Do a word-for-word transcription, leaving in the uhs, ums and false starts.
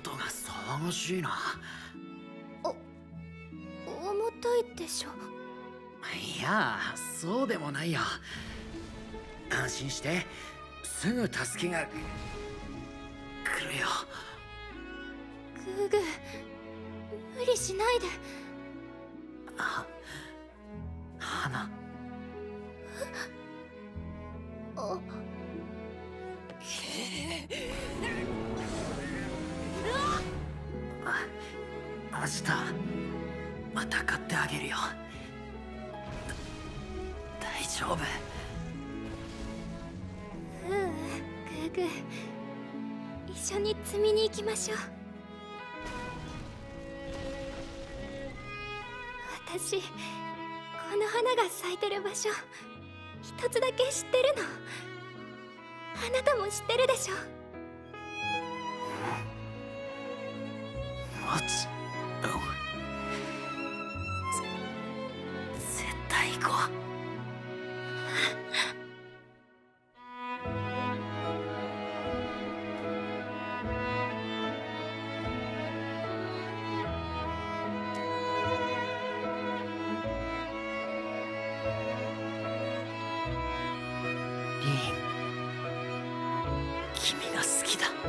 音が騒がしいな。 お重たいでしょ。 いや、そうでもないよ。安心して、すぐ助けが来るよ。 グーグー、無理しないで。 あ、花。 あ明日また買ってあげるよ。大丈夫。 ううん、グーグー、一緒に摘みに行きましょう。私、この花が咲いてる場所一つだけ知ってるの。あなたも知ってるでしょ。 マジ、絶対行こう。リン、君が好きだ。